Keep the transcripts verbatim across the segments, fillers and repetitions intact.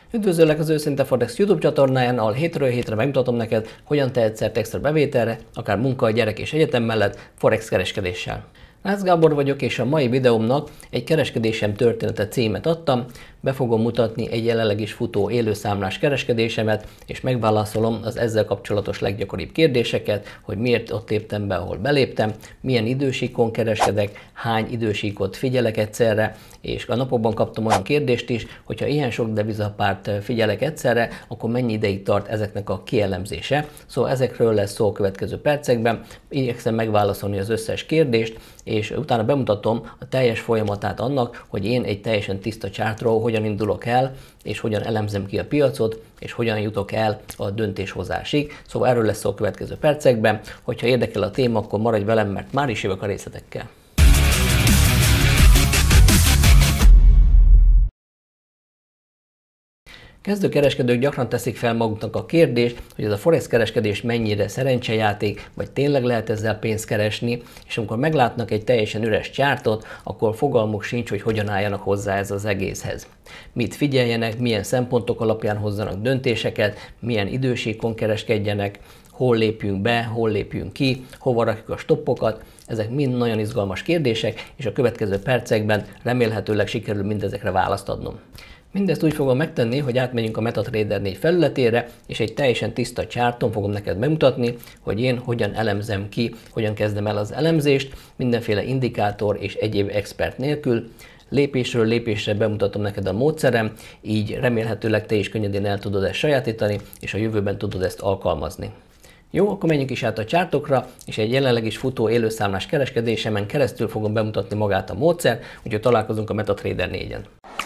Üdvözöllek az Őszinte Forex YouTube csatornáján, ahol hétről hétre megmutatom neked, hogyan tehetsz szert extra bevételre, akár munka, gyerek és egyetem mellett Forex kereskedéssel. Rácz Gábor vagyok, és a mai videómnak egy kereskedésem története címet adtam. Be fogom mutatni egy jelenleg is futó élőszámlás kereskedésemet, és megválaszolom az ezzel kapcsolatos leggyakoribb kérdéseket, hogy miért ott léptem be, ahol beléptem, milyen idősíkon kereskedek, hány idősíkot figyelek egyszerre, és a napokban kaptam olyan kérdést is, hogyha ilyen sok devizapárt figyelek egyszerre, akkor mennyi ideig tart ezeknek a kielemzése. Szóval ezekről lesz szó a következő percekben, igyekszem megválaszolni az összes kérdést, és utána bemutatom a teljes folyamatát annak, hogy én egy teljesen tiszta chartról hogyan indulok el, és hogyan elemzem ki a piacot, és hogyan jutok el a döntéshozásig. Szóval erről lesz szó a következő percekben. Hogyha érdekel a téma, akkor maradj velem, mert már is jövök a részletekkel. Kezdő kereskedők gyakran teszik fel maguknak a kérdést, hogy ez a forex kereskedés mennyire szerencsejáték, vagy tényleg lehet ezzel pénzt keresni, és amikor meglátnak egy teljesen üres csártot, akkor fogalmuk sincs, hogy hogyan álljanak hozzá ez az egészhez. Mit figyeljenek, milyen szempontok alapján hozzanak döntéseket, milyen idősíkon kereskedjenek, hol lépjünk be, hol lépjünk ki, hova rakjuk a stoppokat. Ezek mind nagyon izgalmas kérdések, és a következő percekben remélhetőleg sikerül mindezekre választ adnom. Mindezt úgy fogom megtenni, hogy átmegyünk a MetaTrader négy felületére, és egy teljesen tiszta charton fogom neked bemutatni, hogy én hogyan elemzem ki, hogyan kezdem el az elemzést, mindenféle indikátor és egyéb expert nélkül. Lépésről lépésre bemutatom neked a módszerem, így remélhetőleg te is könnyedén el tudod ezt sajátítani, és a jövőben tudod ezt alkalmazni. Jó, akkor menjünk is át a chartokra, és egy jelenleg is futó élőszámlás kereskedésemen keresztül fogom bemutatni magát a módszer, úgyhogy találkozunk a MetaTrader négyen.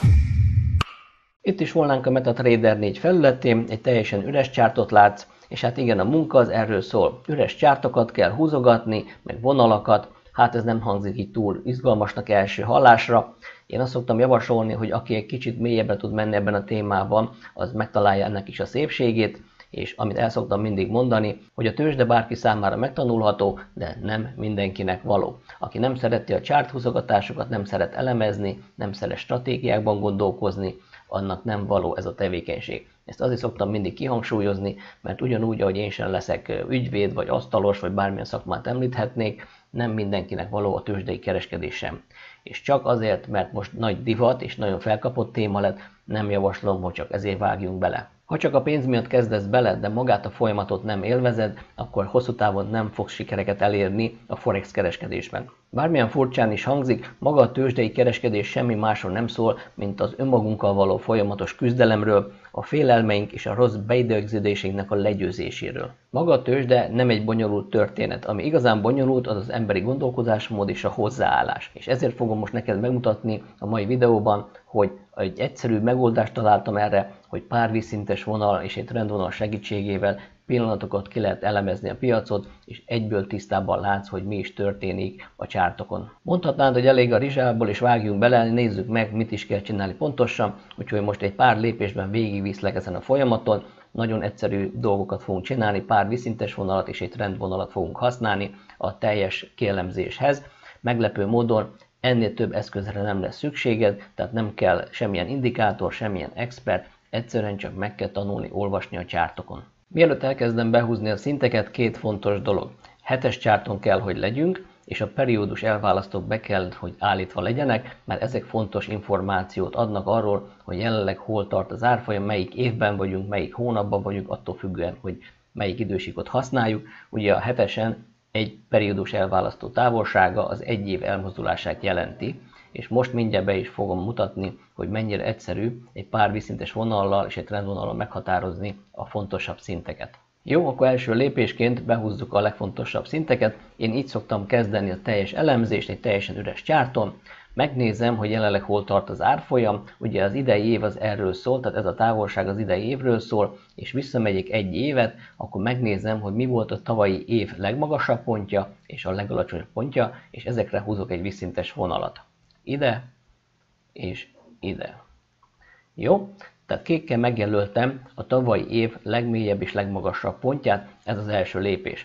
Itt is volnánk a MetaTrader négy felületén, egy teljesen üres chartot látsz, és hát igen, a munka az erről szól. Üres chartokat kell húzogatni, meg vonalakat, hát ez nem hangzik így túl izgalmasnak első hallásra. Én azt szoktam javasolni, hogy aki egy kicsit mélyebbre tud menni ebben a témában, az megtalálja ennek is a szépségét, és amit el szoktam mindig mondani, hogy a tőzsde bárki számára megtanulható, de nem mindenkinek való. Aki nem szereti a chart húzogatásokat, nem szeret elemezni, nem szeret stratégiákban gondolkozni, annak nem való ez a tevékenység. Ezt azért szoktam mindig kihangsúlyozni, mert ugyanúgy, ahogy én sem leszek ügyvéd, vagy asztalos, vagy bármilyen szakmát említhetnék, nem mindenkinek való a tőzsdei kereskedés sem. És csak azért, mert most nagy divat és nagyon felkapott téma lett, nem javaslom, hogy csak ezért vágjunk bele. Ha csak a pénz miatt kezdesz bele, de magát a folyamatot nem élvezed, akkor hosszú távon nem fogsz sikereket elérni a forex kereskedésben. Bármilyen furcsán is hangzik, maga a tőzsdei kereskedés semmi másról nem szól, mint az önmagunkkal való folyamatos küzdelemről, a félelmeink és a rossz beidegződéseinknek a legyőzéséről. Maga a tőzsde nem egy bonyolult történet, ami igazán bonyolult, az az emberi gondolkodásmód és a hozzáállás. És ezért fogom most neked megmutatni a mai videóban, hogy egy egyszerű megoldást találtam erre, hogy pár vízszintes vonal és egy trendvonal segítségével pillanatokat ki lehet elemezni a piacot, és egyből tisztában látsz, hogy mi is történik a chartokon. Mondhatnád, hogy elég a rizsából, és vágjunk bele, nézzük meg, mit is kell csinálni pontosan, úgyhogy most egy pár lépésben végigviszlek ezen a folyamaton. Nagyon egyszerű dolgokat fogunk csinálni, pár vízszintes vonalat és egy trendvonalat fogunk használni a teljes kielemzéshez. Meglepő módon ennél több eszközre nem lesz szükséged, tehát nem kell semmilyen indikátor, semmilyen expert, egyszerűen csak meg kell tanulni olvasni a chartokon. Mielőtt elkezdem behúzni a szinteket, két fontos dolog. Hetes charton kell, hogy legyünk, és a periódus elválasztók be kell, hogy állítva legyenek, mert ezek fontos információt adnak arról, hogy jelenleg hol tart az árfolyam, melyik évben vagyunk, melyik hónapban vagyunk, attól függően, hogy melyik idősíkot használjuk. Ugye a hetesen egy periódus elválasztó távolsága az egy év elmozdulását jelenti, és most mindjárt be is fogom mutatni, hogy mennyire egyszerű egy pár vízszintes vonallal és egy trendvonallal meghatározni a fontosabb szinteket. Jó, akkor első lépésként behúzzuk a legfontosabb szinteket. Én így szoktam kezdeni a teljes elemzést egy teljesen üres charton. Megnézem, hogy jelenleg hol tart az árfolyam, ugye az idei év az erről szól, tehát ez a távolság az idei évről szól, és visszamegyek egy évet, akkor megnézem, hogy mi volt a tavalyi év legmagasabb pontja és a legalacsonyabb pontja, és ezekre húzok egy vízszintes vonalat. Ide és ide. Jó? Tehát kékkel megjelöltem a tavalyi év legmélyebb és legmagasabb pontját, ez az első lépés.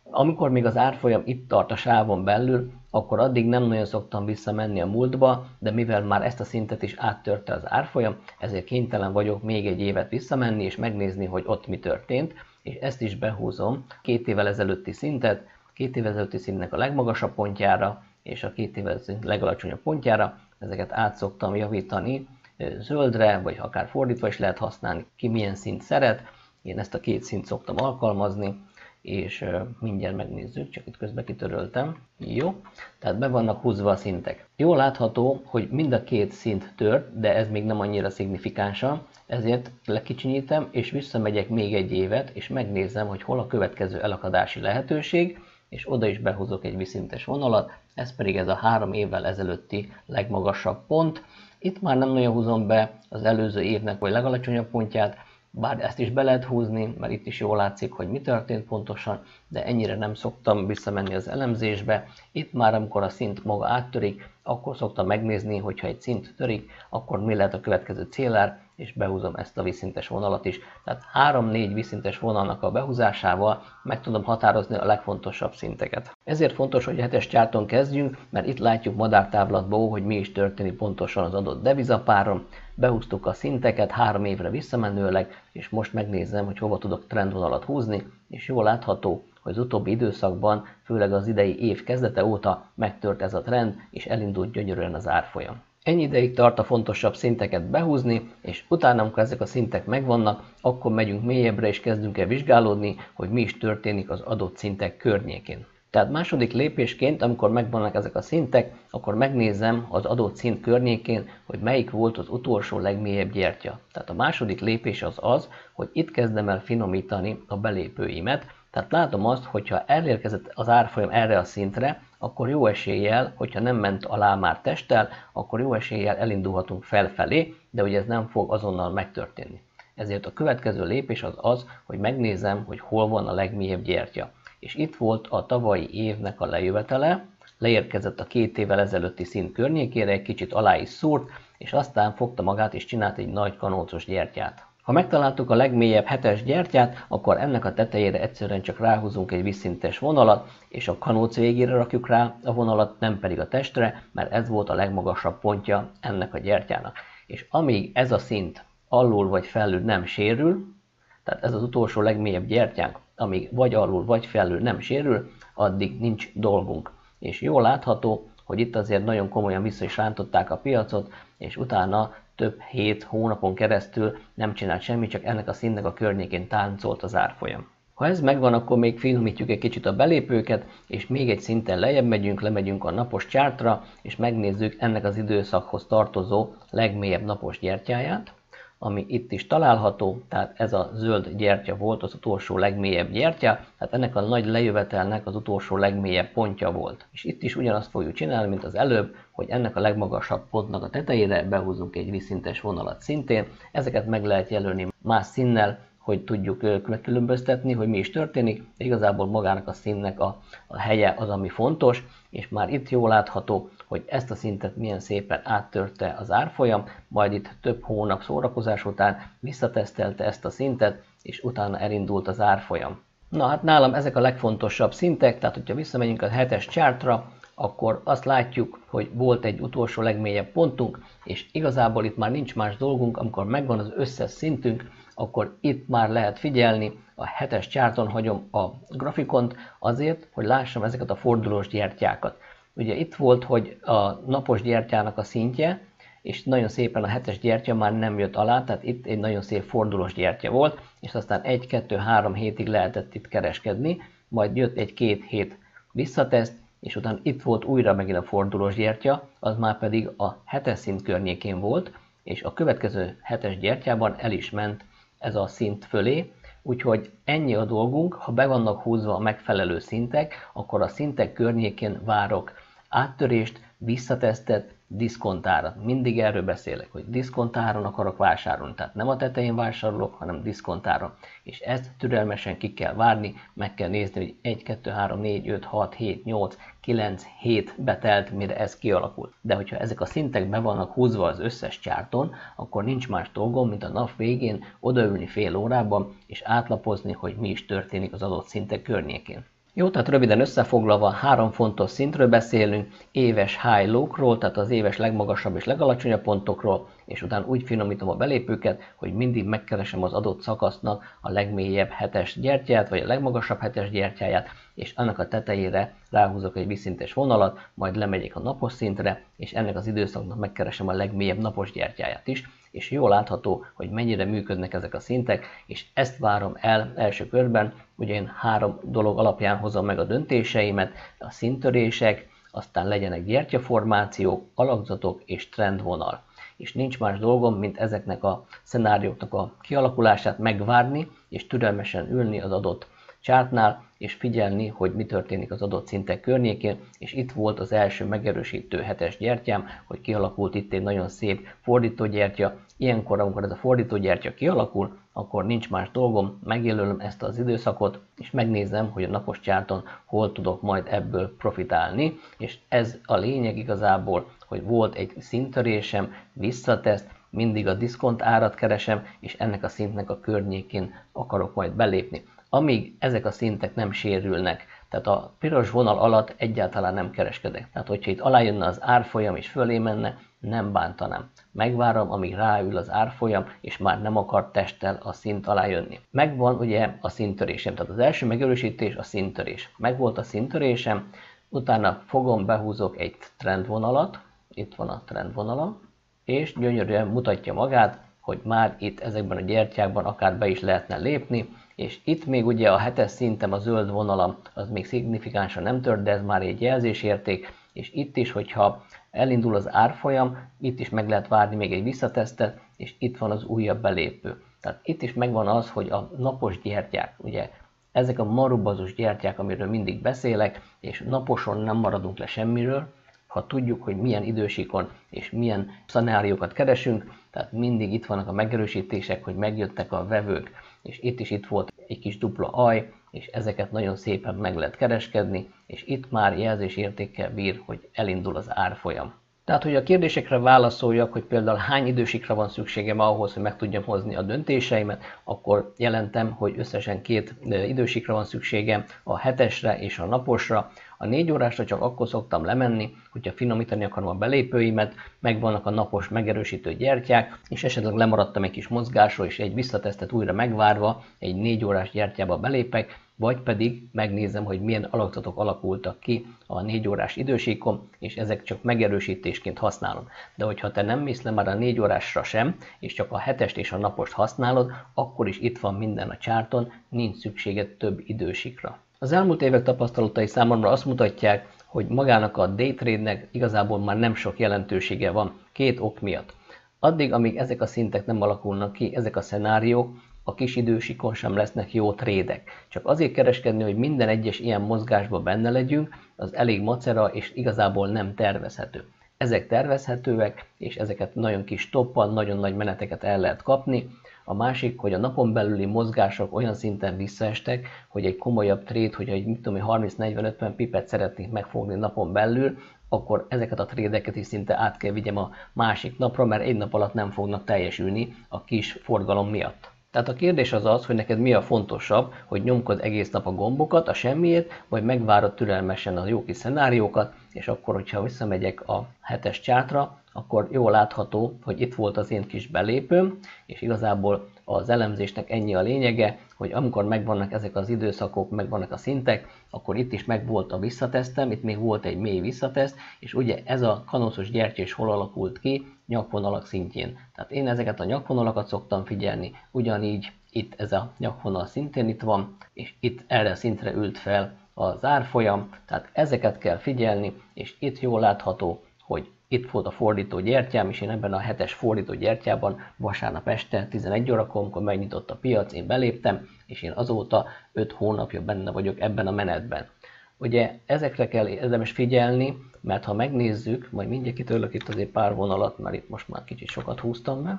Amikor még az árfolyam itt tart a sávon belül, akkor addig nem nagyon szoktam visszamenni a múltba, de mivel már ezt a szintet is áttörte az árfolyam, ezért kénytelen vagyok még egy évet visszamenni és megnézni, hogy ott mi történt, és ezt is behúzom két évvel ezelőtti szintet, két évvel ezelőtti szintnek a legmagasabb pontjára, és a két évvel ezelőtti legalacsonyabb pontjára, ezeket át szoktam javítani zöldre, vagy akár fordítva is lehet használni, ki milyen szint szeret. Én ezt a két szint szoktam alkalmazni, és mindjárt megnézzük, csak itt közben kitöröltem. Jó, tehát be vannak húzva a szintek. Jól látható, hogy mind a két szint tört, de ez még nem annyira szignifikánsan, ezért lekicsinyítem, és visszamegyek még egy évet, és megnézem, hogy hol a következő elakadási lehetőség, és oda is behúzok egy vízszintes vonalat, ez pedig ez a három évvel ezelőtti legmagasabb pont. Itt már nem nagyon húzom be az előző évnek vagy legalacsonyabb pontját, bár ezt is be lehet húzni, mert itt is jól látszik, hogy mi történt pontosan, de ennyire nem szoktam visszamenni az elemzésbe. Itt már, amikor a szint maga áttörik, akkor szoktam megnézni, hogyha egy szint törik, akkor mi lehet a következő célár, és behúzom ezt a vízszintes vonalat is. Tehát három-négy vízszintes vonalnak a behúzásával meg tudom határozni a legfontosabb szinteket. Ezért fontos, hogy hetes csárton kezdjünk, mert itt látjuk madártáblatból, hogy mi is történik pontosan az adott devizapáron. Behúztuk a szinteket három évre visszamenőleg, és most megnézem, hogy hova tudok trendvonalat húzni, és jól látható, hogy az utóbbi időszakban, főleg az idei év kezdete óta megtört ez a trend, és elindult gyönyörűen az árfolyam. Ennyi ideig tart a fontosabb szinteket behúzni, és utána, amikor ezek a szintek megvannak, akkor megyünk mélyebbre és kezdünk el vizsgálódni, hogy mi is történik az adott szintek környékén. Tehát második lépésként, amikor megvannak ezek a szintek, akkor megnézem az adott szint környékén, hogy melyik volt az utolsó legmélyebb gyertya. Tehát a második lépés az az, hogy itt kezdem el finomítani a belépőimet. Tehát látom azt, hogyha elérkezett az árfolyam erre a szintre, akkor jó eséllyel, hogyha nem ment alá már testtel, akkor jó eséllyel elindulhatunk felfelé, de ugye ez nem fog azonnal megtörténni. Ezért a következő lépés az az, hogy megnézem, hogy hol van a legmélyebb gyertya. És itt volt a tavalyi évnek a lejövetele, leérkezett a két évvel ezelőtti szint környékére, egy kicsit alá is szúrt, és aztán fogta magát és csinált egy nagy kanócos gyertyát. Ha megtaláltuk a legmélyebb hetes gyertyát, akkor ennek a tetejére egyszerűen csak ráhúzunk egy vízszintes vonalat, és a kanóc végére rakjuk rá a vonalat, nem pedig a testre, mert ez volt a legmagasabb pontja ennek a gyertyának. És amíg ez a szint alul vagy felül nem sérül, tehát ez az utolsó legmélyebb gyertyánk, amíg vagy alul vagy felül nem sérül, addig nincs dolgunk. És jól látható, hogy itt azért nagyon komolyan vissza is rántották a piacot, és utána több hét hónapon keresztül nem csinált semmi, csak ennek a szintnek a környékén táncolt az árfolyam. Ha ez megvan, akkor még finomítjuk egy kicsit a belépőket, és még egy szinten lejjebb megyünk, lemegyünk a napos csártra, és megnézzük ennek az időszakhoz tartozó legmélyebb napos gyertyáját, ami itt is található, tehát ez a zöld gyertya volt az utolsó legmélyebb gyertya, tehát ennek a nagy lejövetelnek az utolsó legmélyebb pontja volt. És itt is ugyanazt fogjuk csinálni, mint az előbb, hogy ennek a legmagasabb pontnak a tetejére behúzunk egy vízszintes vonalat szintén. Ezeket meg lehet jelölni más színnel, hogy tudjuk megkülönböztetni, hogy mi is történik. Igazából magának a színnek a, a helye az, ami fontos, és már itt jól látható, hogy ezt a szintet milyen szépen áttörte az árfolyam, majd itt több hónap szórakozás után visszatesztelte ezt a szintet, és utána elindult az árfolyam. Na hát nálam ezek a legfontosabb szintek, tehát hogyha visszamegyünk a hetes chartra, akkor azt látjuk, hogy volt egy utolsó legmélyebb pontunk, és igazából itt már nincs más dolgunk, amikor megvan az összes szintünk, akkor itt már lehet figyelni, a hetes charton hagyom a grafikont azért, hogy lássam ezeket a fordulós gyertyákat. Ugye itt volt, hogy a napos gyertyának a szintje, és nagyon szépen a hetes gyertya már nem jött alá, tehát itt egy nagyon szép fordulós gyertya volt, és aztán egy, kettő, három hétig lehetett itt kereskedni, majd jött egy-két hét visszateszt, és utána itt volt újra megint a fordulós gyertya, az már pedig a hetes szint környékén volt, és a következő hetes gyertyában el is ment ez a szint fölé, úgyhogy ennyi a dolgunk, ha be vannak húzva a megfelelő szintek, akkor a szintek környékén várok áttörést, visszatesztet, diszkontárat. Mindig erről beszélek, hogy diszkontáron akarok vásárolni, tehát nem a tetején vásárolok, hanem diszkontáron. És ezt türelmesen ki kell várni, meg kell nézni, hogy egy, kettő, három, négy, öt, hat, hét, nyolc, kilenc, hét betelt, mire ez kialakult. De hogyha ezek a szintek be vannak húzva az összes csárton, akkor nincs más dolgom, mint a nap végén odaülni fél órában, és átlapozni, hogy mi is történik az adott szintek környékén. Jó, tehát röviden összefoglalva három fontos szintről beszélünk, éves high low-król, tehát az éves legmagasabb és legalacsonyabb pontokról, és utána úgy finomítom a belépőket, hogy mindig megkeresem az adott szakasznak a legmélyebb hetes gyertyát, vagy a legmagasabb hetes gyertyáját, és annak a tetejére ráhúzok egy vízszintes vonalat, majd lemegyek a napos szintre, és ennek az időszaknak megkeresem a legmélyebb napos gyertyáját is, és jól látható, hogy mennyire működnek ezek a szintek, és ezt várom el első körben. Ugye én három dolog alapján hozom meg a döntéseimet, a színtörések, aztán legyenek gyertyaformációk, alakzatok és trendvonal. És nincs más dolgom, mint ezeknek a szenárióknak a kialakulását megvárni, és türelmesen ülni az adott chartnál, és figyelni, hogy mi történik az adott szintek környékén, és itt volt az első megerősítő hetes gyertyám, hogy kialakult itt egy nagyon szép fordítógyertya. Ilyenkor, amikor ez a fordítógyertya kialakul, akkor nincs más dolgom, megjelölöm ezt az időszakot, és megnézem, hogy a napos charton hol tudok majd ebből profitálni, és ez a lényeg igazából, hogy volt egy színttörésem, visszateszt, mindig a diszkont árat keresem, és ennek a szintnek a környékén akarok majd belépni. Amíg ezek a szintek nem sérülnek, tehát a piros vonal alatt egyáltalán nem kereskedek. Tehát, hogyha itt alájönne az árfolyam és fölé menne, nem bántanám. Megvárom, amíg ráül az árfolyam, és már nem akar testtel a szint alá jönni. Megvan ugye a színttörésem, tehát az első megerősítés a színttörés. Megvolt a színttörésem, utána fogom, behúzok egy trendvonalat, itt van a trendvonalam, és gyönyörűen mutatja magát, hogy már itt ezekben a gyertyákban akár be is lehetne lépni, és itt még ugye a hetes szintem, a zöld vonalam, az még szignifikánsan nem tört, de ez már egy jelzésérték, és itt is, hogyha elindul az árfolyam, itt is meg lehet várni még egy visszatesztet, és itt van az újabb belépő. Tehát itt is megvan az, hogy a napos gyertyák, ugye ezek a marubazus gyertyák, amiről mindig beszélek, és naposon nem maradunk le semmiről, ha tudjuk, hogy milyen idősíkon és milyen szenáriókat keresünk, tehát mindig itt vannak a megerősítések, hogy megjöttek a vevők, és itt is itt volt egy kis dupla aj, és ezeket nagyon szépen meg lehet kereskedni, és itt már jelzésértékkel bír, hogy elindul az árfolyam. Tehát, hogy a kérdésekre válaszoljak, hogy például hány idősikra van szükségem ahhoz, hogy meg tudjam hozni a döntéseimet, akkor jelentem, hogy összesen két idősikra van szükségem, a hetesre és a naposra. A négy órásra csak akkor szoktam lemenni, hogyha finomítani akarom a belépőimet, megvannak a napos megerősítő gyertyák, és esetleg lemaradtam egy kis mozgásról, és egy visszatesztet újra megvárva egy négy órás gyertyába belépek, vagy pedig megnézem, hogy milyen alakzatok alakultak ki a négy órás idősíkon, és ezek csak megerősítésként használom. De hogyha te nem mész le már a négy órásra sem, és csak a hetest és a napost használod, akkor is itt van minden a charton, nincs szükséged több idősíkra. Az elmúlt évek tapasztalatai számomra azt mutatják, hogy magának a day trade-nek igazából már nem sok jelentősége van, két ok miatt. Addig, amíg ezek a szintek nem alakulnak ki, ezek a szenáriók, a kis idősikon sem lesznek jó trédek. Csak azért kereskedni, hogy minden egyes ilyen mozgásban benne legyünk, az elég macera és igazából nem tervezhető. Ezek tervezhetőek, és ezeket nagyon kis toppal, nagyon nagy meneteket el lehet kapni. A másik, hogy a napon belüli mozgások olyan szinten visszaestek, hogy egy komolyabb trade, hogyha egy mit tudom, harminc-negyven-ötven pipet szeretnék megfogni napon belül, akkor ezeket a trédeket is szinte át kell vigyem a másik napra, mert egy nap alatt nem fognak teljesülni a kis forgalom miatt. Tehát a kérdés az az, hogy neked mi a fontosabb, hogy nyomkod egész nap a gombokat, a semmiért, vagy megvárod türelmesen a jó kis szenáriókat, és akkor, hogyha visszamegyek a hetes chartra, akkor jól látható, hogy itt volt az én kis belépőm, és igazából az elemzésnek ennyi a lényege, hogy amikor megvannak ezek az időszakok, megvannak a szintek, akkor itt is megvolt a visszatesztem, itt még volt egy mély visszateszt, és ugye ez a kanócos gyertya is hol alakult ki, nyakvonalak szintjén. Tehát én ezeket a nyakvonalakat szoktam figyelni, ugyanígy itt ez a nyakvonal szintén itt van, és itt erre a szintre ült fel az árfolyam, tehát ezeket kell figyelni, és itt jól látható, hogy itt volt a fordító gyertyám, és én ebben a hetes fordító gyertyában vasárnap este tizenegy órakor, amikor megnyitott a piac, én beléptem, és én azóta öt hónapja benne vagyok ebben a menetben. Ugye ezekre kell érdemes figyelni, mert ha megnézzük, majd mindjárt kitörlök itt azért pár vonalat, mert itt most már kicsit sokat húztam be.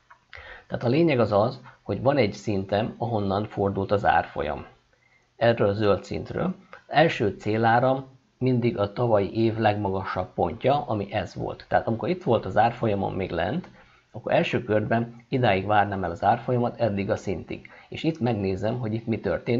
Tehát a lényeg az az, hogy van egy szintem, ahonnan fordult az árfolyam. Erről a zöld szintről. Az első céláram mindig a tavalyi év legmagasabb pontja, ami ez volt. Tehát amikor itt volt az árfolyamon még lent, akkor első körben idáig várnám el az árfolyamat, eddig a szintig. És itt megnézem, hogy itt mi történik,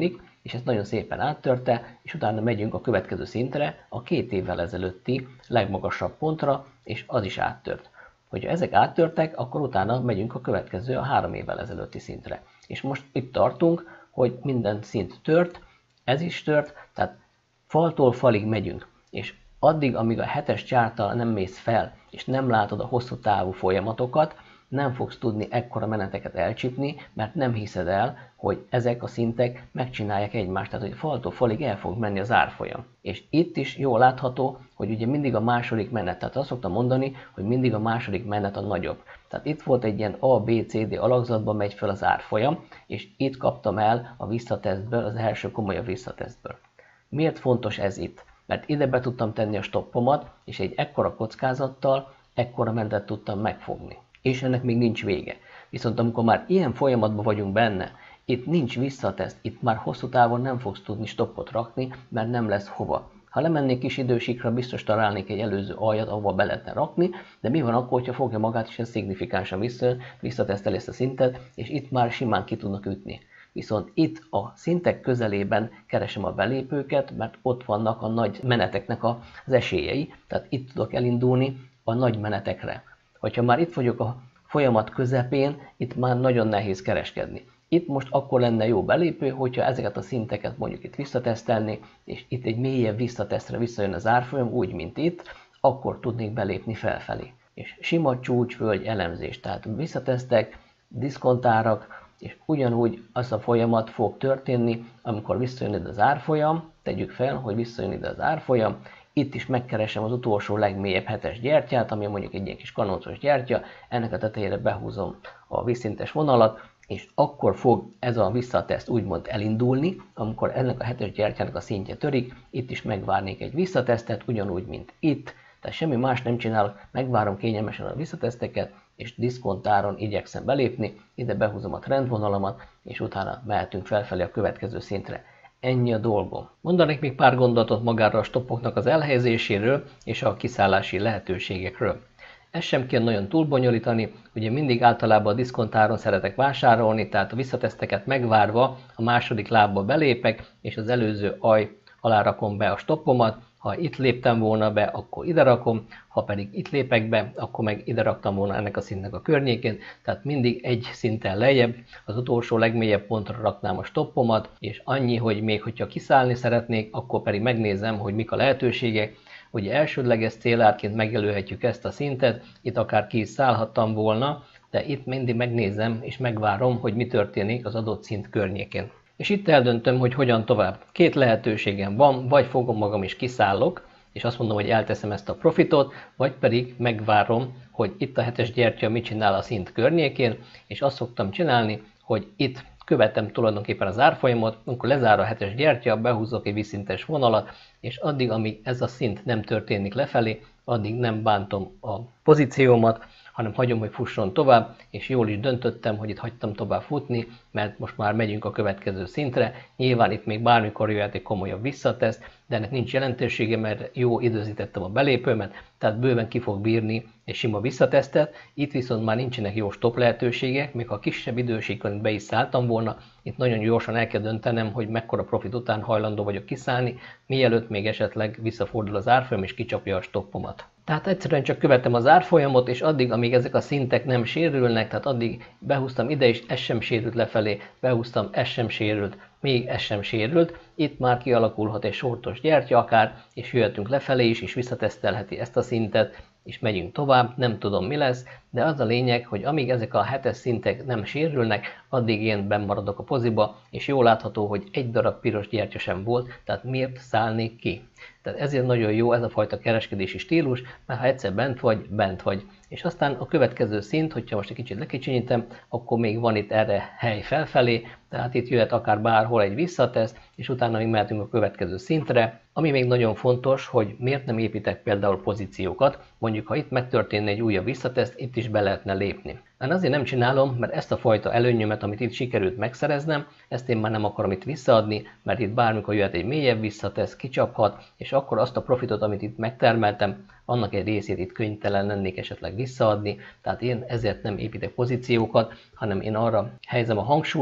és ezt nagyon szépen áttörte, és utána megyünk a következő szintre, a két évvel ezelőtti legmagasabb pontra, és az is áttört. Hogyha ezek áttörtek, akkor utána megyünk a következő, a három évvel ezelőtti szintre. És most itt tartunk, hogy minden szint tört, ez is tört, tehát faltól falig megyünk. És addig, amíg a hetes csárttal nem mész fel, és nem látod a hosszú távú folyamatokat, nem fogsz tudni ekkora meneteket elcsípni, mert nem hiszed el, hogy ezek a szintek megcsinálják egymást, tehát hogy faltól falig el fog menni az árfolyam. És itt is jól látható, hogy ugye mindig a második menet, tehát azt szoktam mondani, hogy mindig a második menet a nagyobb. Tehát itt volt egy ilyen A, B, C, D alakzatban megy fel az árfolyam, és itt kaptam el a visszatesztből, az első komolyabb visszatesztből. Miért fontos ez itt? Mert ide be tudtam tenni a stoppomat, és egy ekkora kockázattal ekkora menetet tudtam megfogni. És ennek még nincs vége. Viszont amikor már ilyen folyamatban vagyunk benne, itt nincs visszateszt, itt már hosszú távon nem fogsz tudni stoppot rakni, mert nem lesz hova. Ha lemennék kis idősíkra, biztos találnék egy előző aljat, ahova be lehetne rakni, de mi van akkor, hogyha fogja magát, és ez szignifikánsan vissza, visszateszteli ezt a szintet, és itt már simán ki tudnak ütni. Viszont itt a szintek közelében keresem a belépőket, mert ott vannak a nagy meneteknek az esélyei, tehát itt tudok elindulni a nagy menetekre. Hogyha már itt vagyok a folyamat közepén, itt már nagyon nehéz kereskedni. Itt most akkor lenne jó belépő, hogyha ezeket a szinteket mondjuk itt visszatesztelni, és itt egy mélyebb visszatesztre visszajön az árfolyam, úgy, mint itt, akkor tudnék belépni felfelé. És sima csúcs-völgy elemzés, tehát visszatesztek, diszkontárak, és ugyanúgy az a folyamat fog történni, amikor visszajön ide az árfolyam, tegyük fel, hogy visszajön ide az árfolyam, itt is megkeresem az utolsó legmélyebb hetes gyertyát, ami mondjuk egy ilyen kis kanoncos gyertya, ennek a tetejére behúzom a vízszintes vonalat, és akkor fog ez a visszateszt úgymond elindulni, amikor ennek a hetes gyertyának a szintje törik, itt is megvárnék egy visszatesztet, ugyanúgy, mint itt, tehát semmi más nem csinálok, megvárom kényelmesen a visszateszteket, és diszkontáron igyekszem belépni, ide behúzom a trendvonalamat, és utána mehetünk felfelé a következő szintre. Ennyi a dolgom. Mondanék még pár gondolatot magára a stoppoknak az elhelyezéséről és a kiszállási lehetőségekről. Ezt sem kell nagyon túlbonyolítani, ugye mindig általában a diszkontáron szeretek vásárolni, tehát a visszateszteket megvárva a második lábba belépek, és az előző aj alá rakom be a stoppomat. Ha itt léptem volna be, akkor ide rakom, ha pedig itt lépek be, akkor meg ide raktam volna ennek a szintnek a környékén, tehát mindig egy szinten lejjebb, az utolsó legmélyebb pontra raknám a stoppomat, és annyi, hogy még hogyha kiszállni szeretnék, akkor pedig megnézem, hogy mik a lehetőségek. Ugye elsődleges célárként megjelölhetjük ezt a szintet, itt akár ki is szállhattam volna, de itt mindig megnézem és megvárom, hogy mi történik az adott szint környékén. És itt eldöntöm, hogy hogyan tovább. Két lehetőségem van, vagy fogom magam és kiszállok, és azt mondom, hogy elteszem ezt a profitot, vagy pedig megvárom, hogy itt a hetes gyertya mit csinál a szint környékén, és azt szoktam csinálni, hogy itt követem tulajdonképpen az árfolyamot, amikor lezár a hetes gyertya, behúzok egy vízszintes vonalat, és addig, amíg ez a szint nem történik lefelé, addig nem bántom a pozíciómat, hanem hagyom, hogy fusson tovább, és jól is döntöttem, hogy itt hagytam tovább futni, mert most már megyünk a következő szintre. Nyilván itt még bármikor jöhet egy komolyabb visszateszt, de ennek nincs jelentősége, mert jó időzítettem a belépőmet, tehát bőven ki fog bírni egy sima visszatesztet. Itt viszont már nincsenek jó stop lehetőségek, még ha kisebb idősíkon be is szálltam volna, itt nagyon gyorsan el kell döntenem, hogy mekkora profit után hajlandó vagyok kiszállni, mielőtt még esetleg visszafordul az árfolyam és kicsapja a stoppomat. Tehát egyszerűen csak követem az árfolyamot, és addig, amíg ezek a szintek nem sérülnek, tehát addig behúztam ide is, ez sem sérült lefelé, behúztam, ez sem sérült, még ez sem sérült, itt már kialakulhat egy sortos gyertya akár, és jöhetünk lefelé is, és visszatesztelheti ezt a szintet, és megyünk tovább, nem tudom mi lesz, de az a lényeg, hogy amíg ezek a hetes szintek nem sérülnek, addig én benn maradok a poziba, és jól látható, hogy egy darab piros gyertya sem volt, tehát miért szállnék ki? Tehát ezért nagyon jó ez a fajta kereskedési stílus, mert ha egyszer bent vagy, bent vagy. És aztán a következő szint, hogyha most egy kicsit lekicsinyítem, akkor még van itt erre hely felfelé, tehát itt jöhet akár bárhol egy visszateszt, és utána még mehetünk a következő szintre. Ami még nagyon fontos, hogy miért nem építek például pozíciókat, mondjuk ha itt megtörténne egy újabb visszateszt, itt is be lehetne lépni. Én azért nem csinálom, mert ezt a fajta előnyömet, amit itt sikerült megszereznem, ezt én már nem akarom itt visszaadni, mert itt bármikor jöhet egy mélyebb visszatesz, kicsaphat, és akkor azt a profitot, amit itt megtermeltem, annak egy részét itt kénytelen lennék esetleg visszaadni, tehát én ezért nem építek pozíciókat, hanem én arra helyezem a hangsúlyt,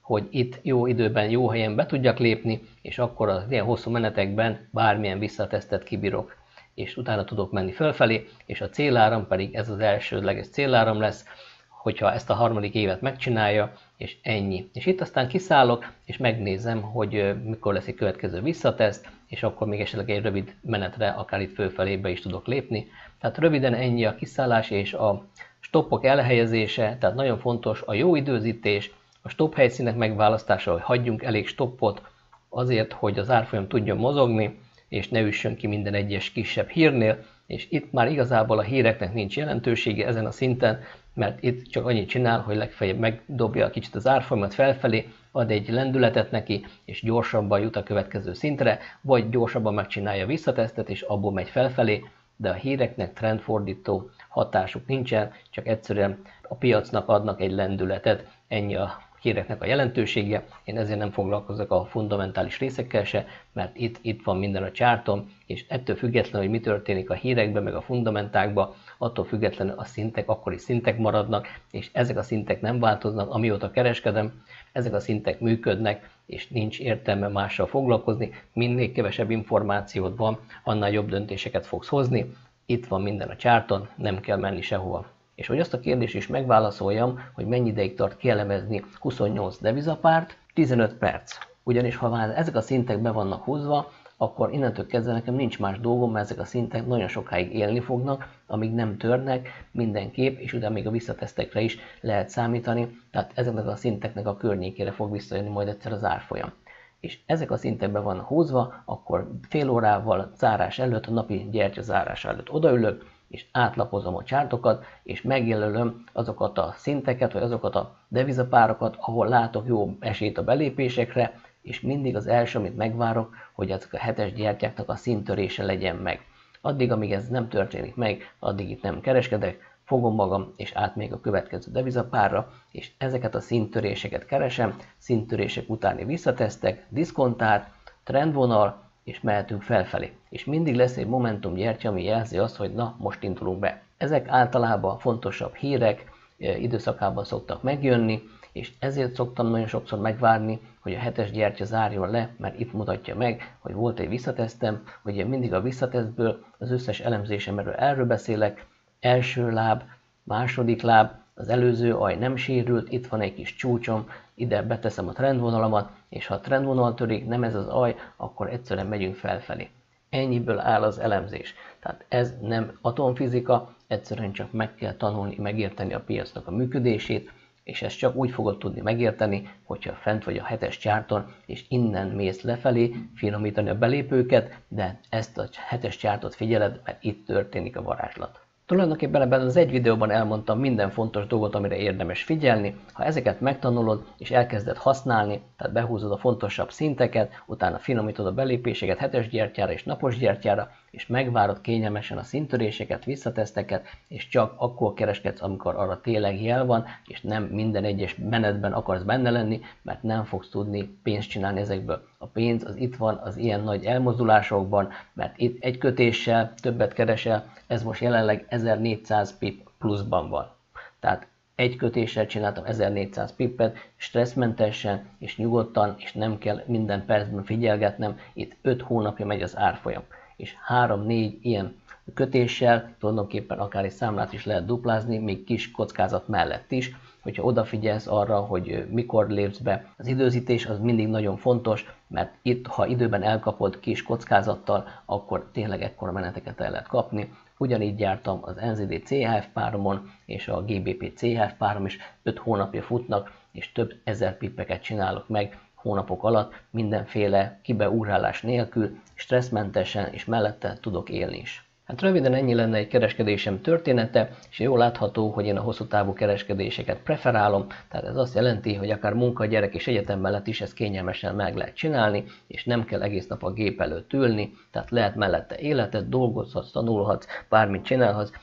hogy itt jó időben, jó helyen be tudjak lépni, és akkor az ilyen hosszú menetekben bármilyen visszatesztet kibírok, és utána tudok menni fölfelé, és a céláram pedig ez az elsődleges céláram lesz, hogyha ezt a harmadik évet megcsinálja, és ennyi. És itt aztán kiszállok, és megnézem, hogy mikor lesz egy következő visszateszt, és akkor még esetleg egy rövid menetre, akár itt fölfelébe is tudok lépni. Tehát röviden ennyi a kiszállás és a stoppok elhelyezése, tehát nagyon fontos a jó időzítés, a stop helyszínek megválasztása, hogy hagyjunk elég stoppot azért, hogy az árfolyam tudjon mozogni, és ne üssön ki minden egyes kisebb hírnél, és itt már igazából a híreknek nincs jelentősége ezen a szinten, mert itt csak annyit csinál, hogy legfeljebb megdobja kicsit az árfolyamat felfelé, ad egy lendületet neki, és gyorsabban jut a következő szintre, vagy gyorsabban megcsinálja a visszatesztet, és abból megy felfelé, de a híreknek trendfordító hatásuk nincsen, csak egyszerűen a piacnak adnak egy lendületet, ennyi a híreknek a jelentősége. Én ezért nem foglalkozok a fundamentális részekkel se, mert itt, itt van minden a csárton, és ettől függetlenül, hogy mi történik a hírekben, meg a fundamentákban, attól függetlenül a szintek akkori szintek maradnak, és ezek a szintek nem változnak, amióta kereskedem, ezek a szintek működnek, és nincs értelme mással foglalkozni, minél kevesebb információd van, annál jobb döntéseket fogsz hozni. Itt van minden a csárton, nem kell menni sehova. És hogy azt a kérdést is megválaszoljam, hogy mennyi ideig tart kielemezni huszonnyolc devizapárt, tizenöt perc. Ugyanis ha már ezek a szintek be vannak húzva, akkor innentől kezdve nekem nincs más dolgom, mert ezek a szintek nagyon sokáig élni fognak, amíg nem törnek mindenképp, és utána még a visszatesztekre is lehet számítani, tehát ezeknek a szinteknek a környékére fog visszajönni majd egyszer az árfolyam. És ezek a szintek be vannak húzva, akkor fél órával zárás előtt, a napi gyertya zárás előtt odaülök, és átlapozom a csártokat, és megjelölöm azokat a szinteket, vagy azokat a devizapárokat, ahol látok jó esélyt a belépésekre, és mindig az első, amit megvárok, hogy ezek a hetes gyertyáknak a szinttörése legyen meg. Addig, amíg ez nem történik meg, addig itt nem kereskedek, fogom magam, és átmegyek a következő devizapárra, és ezeket a szinttöréseket keresem, szinttörések utáni visszatesztek, diszkontár, trendvonal, és mehetünk felfelé. És mindig lesz egy momentum gyertya, ami jelzi azt, hogy na, most indulunk be. Ezek általában fontosabb hírek időszakában szoktak megjönni, és ezért szoktam nagyon sokszor megvárni, hogy a hetes gyertya zárjon le, mert itt mutatja meg, hogy volt egy visszatesztem, hogy én mindig a visszatesztből az összes elemzésemről erről beszélek, első láb, második láb, az előző aj nem sérült, itt van egy kis csúcsom, ide beteszem a trendvonalamat, és ha a trendvonal törik, nem ez az aj, akkor egyszerűen megyünk felfelé. Ennyiből áll az elemzés. Tehát ez nem atomfizika, egyszerűen csak meg kell tanulni, megérteni a piacnak a működését, és ezt csak úgy fogod tudni megérteni, hogyha fent vagy a hetes csárton, és innen mész lefelé, finomítani a belépőket, de ezt a hetes csártot figyeled, mert itt történik a varázslat. Tulajdonképpen ebben az egy videóban elmondtam minden fontos dolgot, amire érdemes figyelni. Ha ezeket megtanulod és elkezded használni, tehát behúzod a fontosabb szinteket, utána finomítod a belépéseket hetes gyertyára és napos gyertyára, és megvárod kényelmesen a szintöréseket, visszateszteket, és csak akkor kereskedsz, amikor arra tényleg jel van, és nem minden egyes menetben akarsz benne lenni, mert nem fogsz tudni pénzt csinálni ezekből. A pénz az itt van az ilyen nagy elmozdulásokban, mert itt egy kötéssel többet keresel, ez most jelenleg ezernégyszáz pip pluszban van. Tehát egy kötéssel csináltam ezernégyszáz pippet, stresszmentesen és nyugodtan, és nem kell minden percben figyelgetnem, itt öt hónapja megy az árfolyam. És három-négy ilyen kötéssel tulajdonképpen akár egy számlát is lehet duplázni, még kis kockázat mellett is, hogyha odafigyelsz arra, hogy mikor lépsz be. Az időzítés az mindig nagyon fontos, mert itt, ha időben elkapod kis kockázattal, akkor tényleg ekkora meneteket el lehet kapni. Ugyanígy jártam az en zé dé cé há ef páromon, és a gé bé pé cé há ef párom is öt hónapja futnak, és több ezer pippeket csinálok meg hónapok alatt, mindenféle kibeúrálás nélkül, stresszmentesen, és mellette tudok élni is. Hát röviden ennyi lenne egy kereskedésem története, és jól látható, hogy én a hosszú távú kereskedéseket preferálom, tehát ez azt jelenti, hogy akár munka, gyerek és egyetem mellett is ezt kényelmesen meg lehet csinálni, és nem kell egész nap a gép előtt ülni, tehát lehet mellette életet, dolgozhatsz, tanulhatsz, bármit csinálhatsz,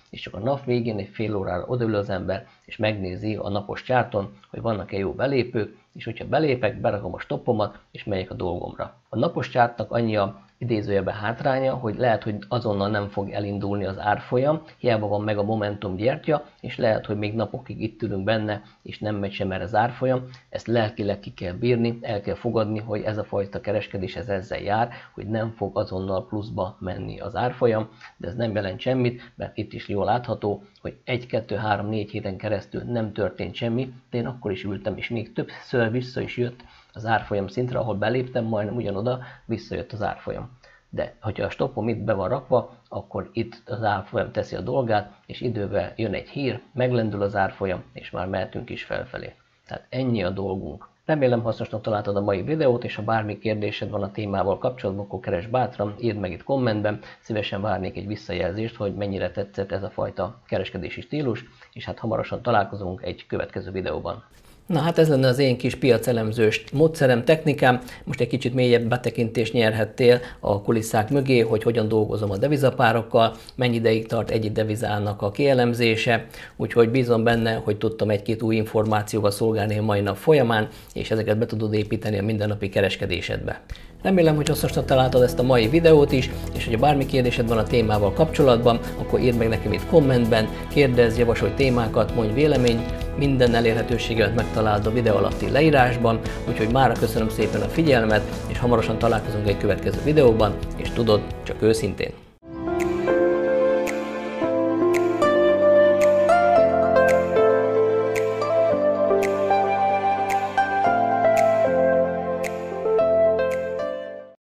és csak a nap végén egy fél órára odaül az ember, és megnézi a napos csárton, hogy vannak-e jó belépők, és hogyha belépek, berakom a stoppomat, és megyek a dolgomra. A napos csártnak annyi a idézőjelben hátránya, hogy lehet, hogy azonnal nem fog elindulni az árfolyam, hiába van meg a Momentum gyertya, és lehet, hogy még napokig itt ülünk benne, és nem megy sem erre az árfolyam. Ezt lelkileg ki kell bírni, el kell fogadni, hogy ez a fajta kereskedés ez ezzel jár, hogy nem fog azonnal pluszba menni az árfolyam, de ez nem jelent semmit, mert itt is jól látható, hogy egy, kettő, három, négy héten keresztül nem történt semmi, de én akkor is ültem, és még többször vissza is jött az árfolyam szintre, ahol beléptem, majdnem ugyanoda visszajött az árfolyam. De hogyha a stoppom itt be van rakva, akkor itt az árfolyam teszi a dolgát, és idővel jön egy hír, meglendül az árfolyam, és már mehetünk is felfelé. Tehát ennyi a dolgunk. Remélem hasznosnak találtad a mai videót, és ha bármi kérdésed van a témával kapcsolatban, akkor keresd bátran, írd meg itt kommentben, szívesen várnék egy visszajelzést, hogy mennyire tetszett ez a fajta kereskedési stílus, és hát hamarosan találkozunk egy következő videóban. Na hát ez lenne az én kis piacelemzős módszerem, technikám. Most egy kicsit mélyebb betekintést nyerhettél a kulisszák mögé, hogy hogyan dolgozom a devizapárokkal, mennyi ideig tart egy devizának a kielemzése, úgyhogy bízom benne, hogy tudtam egy-két új információval szolgálni a mai nap folyamán, és ezeket be tudod építeni a mindennapi kereskedésedbe. Remélem, hogy hasznosnak találtad ezt a mai videót is, és hogyha bármi kérdésed van a témával kapcsolatban, akkor írd meg nekem itt kommentben, kérdezz, javasolj témákat, mondj véleményt, minden elérhetőséget megtalálod a videó alatti leírásban, úgyhogy mára köszönöm szépen a figyelmet, és hamarosan találkozunk egy következő videóban, és tudod, csak őszintén.